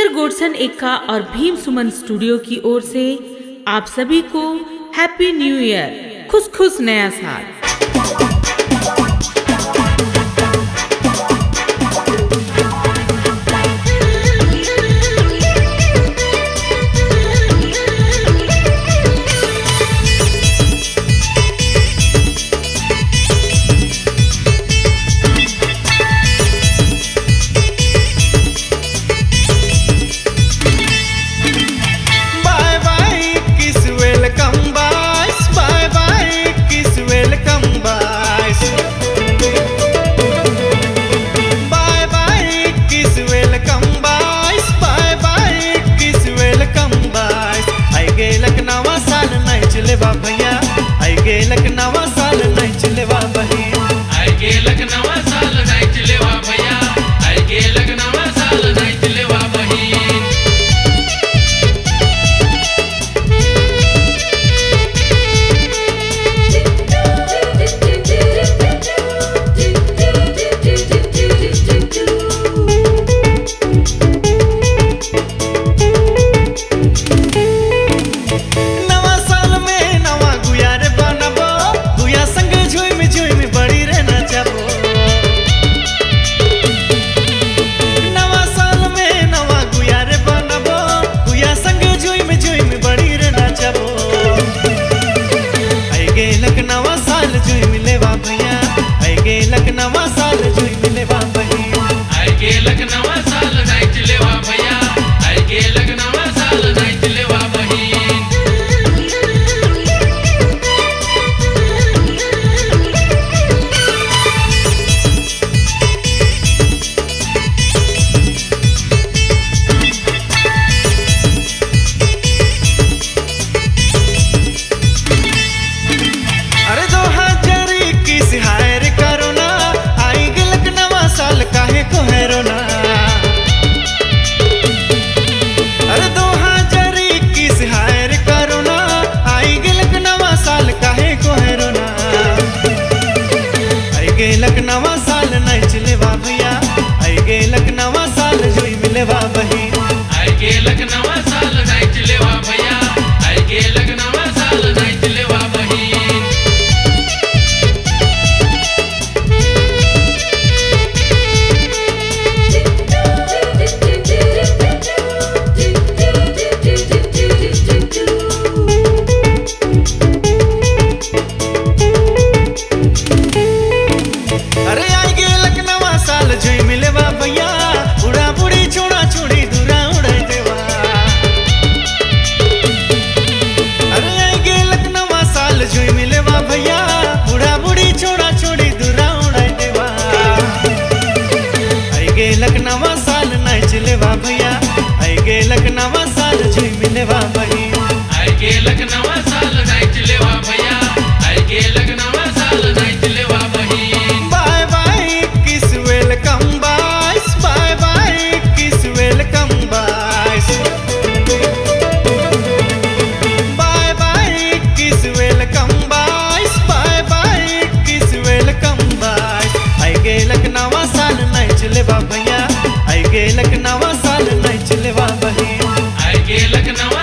Singer godson Ekka और भीम सुमन studio की ओर से आप सभी को हैप्पी न्यू ईयर, खुश खुश नया साल। नवा साल नहीं चलेवा भैया, आई गेलक नवा साल जोई मिलेवा बहिन। आई गेलक नवा साल नहीं चलेवा भैया, आई गेलक नवा साल नहीं चलेवा बहिन। नवा साल नहीं चलेवा भैया, आई गेलक नवा साल जोई मिलेवा बहिन। आई गेलक नवा साल नहीं चलेवा भैया, आई गेलक नवा साल नहीं चलेवा बहिन। बाय बाय किस वेलकम बायस, बाय बाय किस वेलकम बायस, बाय बाय किस वेलकम बायस, बाय बाय किस वेलकम बायस। आई गेलक नवा साल नहीं चलेवा भैया, आई गेलक नवा साल नहीं चलेवा बहिन। आई गेलक नवा